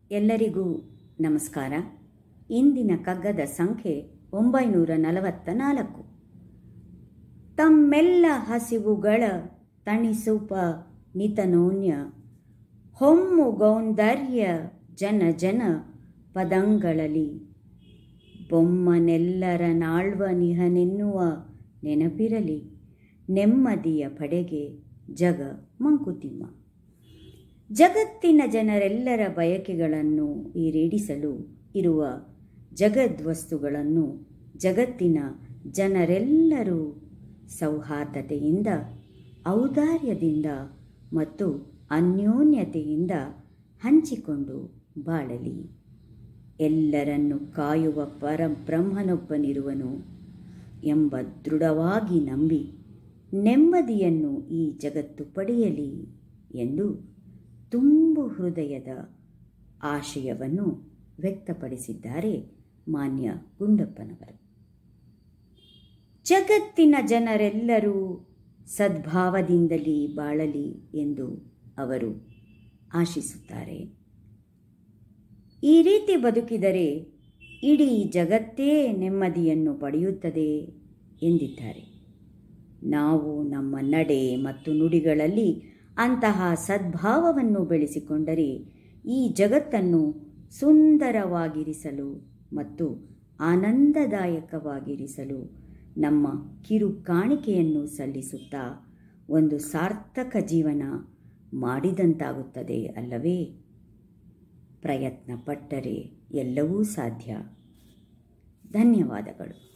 ಎಲ್ಲರಿಗೂ ನಮಸ್ಕಾರ. ಇಂದಿನ ಕಗ್ಗದ ಸಂಖ್ಯೆ 944. ತಮ್ಮೆಲ್ಲ ಹಸಿವುಗಳ ತಣಿಸುಪ ನಿತನೋನ್ಯ ಹೊಮ್ಮು ಗೌಂದರ್ಯ ಜನ ಜನ ಪದಂಗಳಲ್ಲಿ ಬೊಮ್ಮನೆಲ್ಲರ ನಾಳ್ವ ನಿಹನೆನ್ನುವ ನೆನಪಿರಲಿ ನೆಮ್ಮದಿಯ ಪಡೆಗೆ ಜಗ ಮಂಕುತಿಮ್ಮ. ಜಗತ್ತಿನ ಜನರೆಲ್ಲರ ಬಯಕೆಗಳನ್ನು ಈಡೇರಿಸಲು ಇರುವ ಜಗದ್ವಸ್ತುಗಳನ್ನು ಜಗತ್ತಿನ ಜನರೆಲ್ಲರೂ ಸೌಹಾರ್ದತೆಯಿಂದ, ಔದಾರ್ಯದಿಂದ ಮತ್ತು ಅನ್ಯೋನ್ಯತೆಯಿಂದ ಹಂಚಿಕೊಂಡು ಬಾಳಲಿ. ಎಲ್ಲರನ್ನು ಕಾಯುವ ಪರಬ್ರಹ್ಮನೊಬ್ಬನಿರುವನು ಎಂಬ ದೃಢವಾಗಿ ನಂಬಿ ನೆಮ್ಮದಿಯನ್ನು ಈ ಜಗತ್ತು ಪಡೆಯಲಿ ಎಂದು ತುಂಬು ಹೃದಯದ ಆಶಯವನ್ನು ವ್ಯಕ್ತಪಡಿಸಿದ್ದಾರೆ ಮಾನ್ಯ ಗುಂಡಪ್ಪನವರು. ಜಗತ್ತಿನ ಜನರೆಲ್ಲರೂ ಸದ್ಭಾವದಿಂದಲೇ ಬಾಳಲಿ ಎಂದು ಅವರು ಆಶಿಸುತ್ತಾರೆ. ಈ ರೀತಿ ಬದುಕಿದರೆ ಇಡೀ ಜಗತ್ತೇ ನೆಮ್ಮದಿಯನ್ನು ಪಡೆಯುತ್ತದೆ ಎಂದಿದ್ದಾರೆ. ನಾವು ನಮ್ಮ ನಡೆ ಮತ್ತು ನುಡಿಗಳಲ್ಲಿ ಅಂತಹ ಸದ್ಭಾವವನ್ನು ಬೆಳೆಸಿಕೊಂಡರೆ ಈ ಜಗತ್ತನ್ನು ಸುಂದರವಾಗಿರಿಸಲು ಮತ್ತು ಆನಂದದಾಯಕವಾಗಿರಿಸಲು ನಮ್ಮ ಕಿರು ಕಾಣಿಕೆಯನ್ನು ಸಲ್ಲಿಸುತ್ತಾ ಒಂದು ಸಾರ್ಥಕ ಜೀವನ ಮಾಡಿದಂತಾಗುತ್ತದೆ ಅಲ್ಲವೇ? ಪ್ರಯತ್ನ ಪಟ್ಟರೆ ಎಲ್ಲವೂ ಸಾಧ್ಯ. ಧನ್ಯವಾದಗಳು.